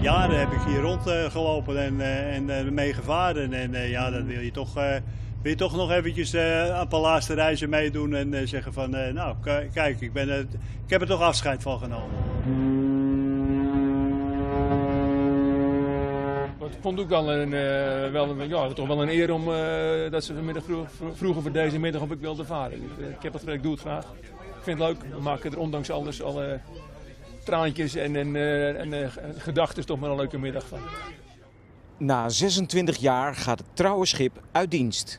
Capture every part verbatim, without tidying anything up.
jaren heb ik hier rondgelopen en, uh, en uh, mee gevaren. En uh, ja, dan wil je toch, uh, wil je toch nog eventjes uh, een paar laatste reizen meedoen en uh, zeggen van, uh, nou kijk, ik, ben, uh, ik heb er toch afscheid van genomen. Ik vond ook wel een, uh, wel een, ja, toch wel een eer om uh, dat ze vanmiddag vroeg, vroegen voor deze middag of ik wilde varen. Ik, uh, ik heb het gedaan, ik doe het graag. Ik vind het leuk. We maken er ondanks alles alle traantjes en, en, uh, en uh, gedachten toch maar een leuke middag van. Na zesentwintig jaar gaat het trouwe schip uit dienst.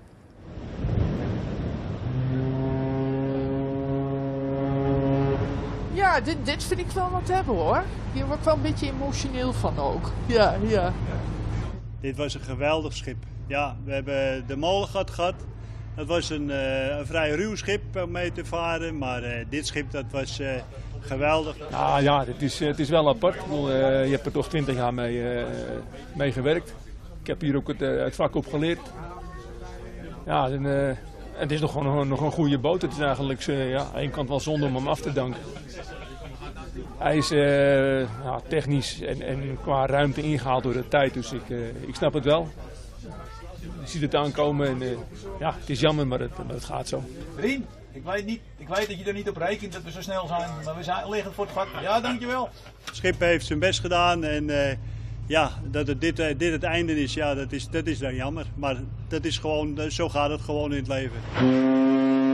Ja, dit, dit vind ik wel wat hebben hoor. Hier word ik wel een beetje emotioneel van ook. Ja, ja. Dit was een geweldig schip. Ja, we hebben de molengat gehad. Dat was een, uh, een vrij ruw schip om mee te varen, maar uh, dit schip dat was uh, geweldig. Ja, ja het, is, het is wel apart. Ik bedoel, uh, je hebt er toch twintig jaar mee, uh, mee gewerkt. Ik heb hier ook het, uh, het vak op geleerd. Ja, en, uh, het is nog gewoon nog een goede boot. Het is eigenlijk uh, ja, aan de ene kant wel zonde om hem af te danken. Hij is uh, ja, technisch en, en qua ruimte ingehaald door de tijd, dus ik, uh, ik snap het wel. Je ziet het aankomen en uh, ja, het is jammer, maar het, maar het gaat zo. Rien, ik weet, niet, ik weet dat je er niet op rekent dat we zo snel zijn, maar we zijn liggen voor het vak. Ja, dankjewel. Het schip heeft zijn best gedaan en uh, ja, dat het dit, uh, dit het einde is, ja, dat is, dat is dan jammer. Maar dat is gewoon, zo gaat het gewoon in het leven.